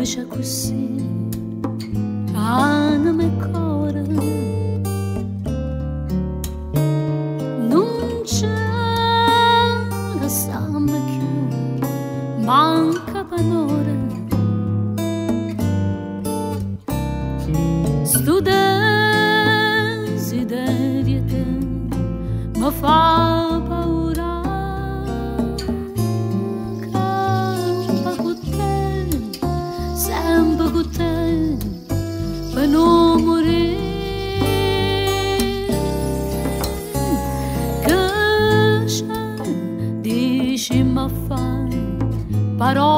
lascia così anima e cuore. Non c'è la samba più, manca panore. Sto desiderio te mi fa paura. Campa con te, sempre con te, per non morire. Che c'è, dici ma fai parole